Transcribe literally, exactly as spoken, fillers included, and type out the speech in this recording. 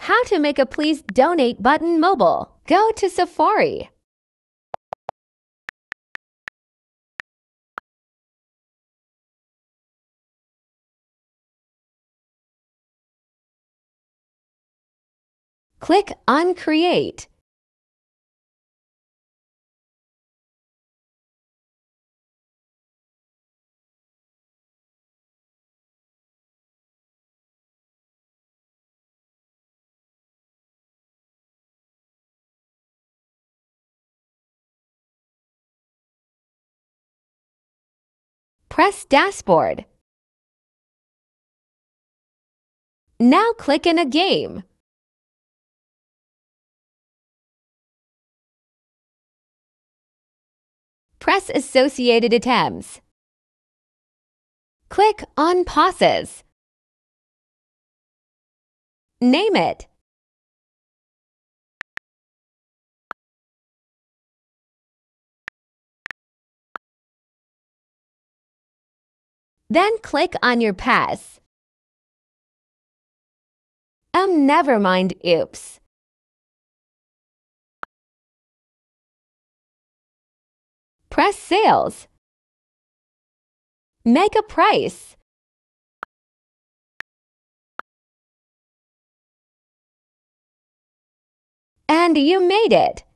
How to make a Please Donate button mobile. Go to Safari. Click on Create. Press Dashboard. Now click in a game. Press Associated Items. Click on Plase. Name it. Then click on your pass. Um, never mind, oops. Press Sales. Make a price. And you made it.